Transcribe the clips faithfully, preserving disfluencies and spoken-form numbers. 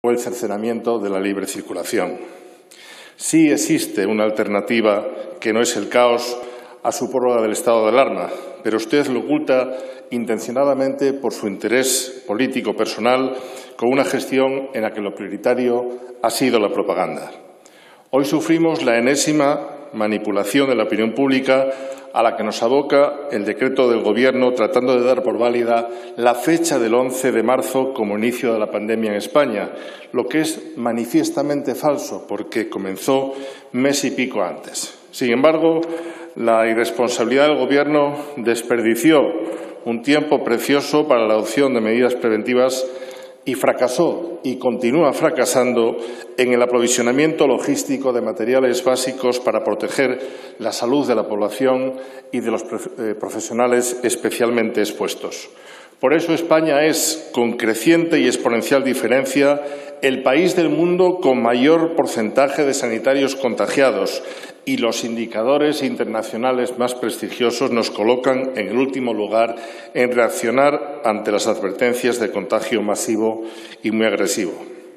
o el cercenamiento de la libre circulación. Sí existe una alternativa que no es el caos a su prórroga del estado de alarma, pero usted lo oculta intencionadamente por su interés político personal con una gestión en la que lo prioritario ha sido la propaganda. Hoy sufrimos la enésima manipulación de la opinión pública a la que nos aboca el decreto del Gobierno tratando de dar por válida la fecha del once de marzo como inicio de la pandemia en España, lo que es manifiestamente falso porque comenzó mes y pico antes. Sin embargo, la irresponsabilidad del Gobierno desperdició un tiempo precioso para la adopción de medidas preventivas y fracasó y continúa fracasando en el aprovisionamiento logístico de materiales básicos para proteger la salud de la población y de los profesionales especialmente expuestos. Por eso España es, con creciente y exponencial diferencia, el país del mundo con mayor porcentaje de sanitarios contagiados y los indicadores internacionales más prestigiosos nos colocan en el último lugar en reaccionar ante las advertencias de contagio masivo y muy agresivo.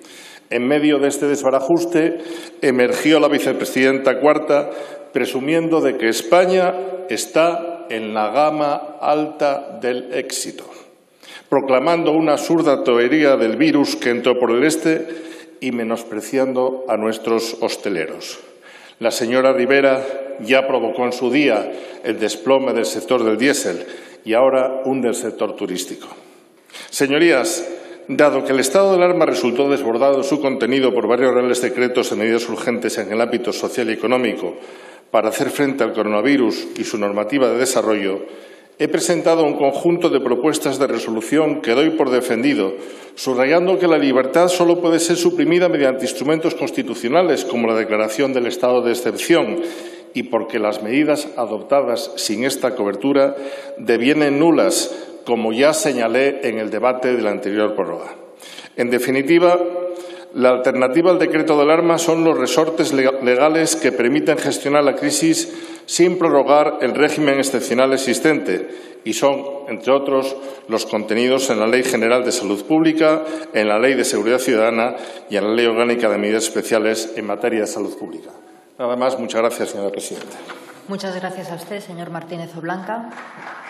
En medio de este desbarajuste emergió la vicepresidenta cuarta presumiendo de que España está en la gama alta del éxito, proclamando una absurda teoría del virus que entró por el este y menospreciando a nuestros hosteleros. La señora Rivera ya provocó en su día el desplome del sector del diésel y ahora un del sector turístico. Señorías, dado que el estado de alarma resultó desbordado en su contenido por varios reales decretos de medidas urgentes en el ámbito social y económico para hacer frente al coronavirus y su normativa de desarrollo, he presentado un conjunto de propuestas de resolución que doy por defendido, subrayando que la libertad solo puede ser suprimida mediante instrumentos constitucionales como la declaración del estado de excepción y porque las medidas adoptadas sin esta cobertura devienen nulas, como ya señalé en el debate de la anterior prórroga. En definitiva, la alternativa al decreto de alarma son los resortes legales que permiten gestionar la crisis sin prorrogar el régimen excepcional existente y son, entre otros, los contenidos en la Ley General de Salud Pública, en la Ley de Seguridad Ciudadana y en la Ley Orgánica de Medidas Especiales en materia de salud pública. Nada más. Muchas gracias, señora presidenta. Muchas gracias a usted, señor Martínez Oblanca.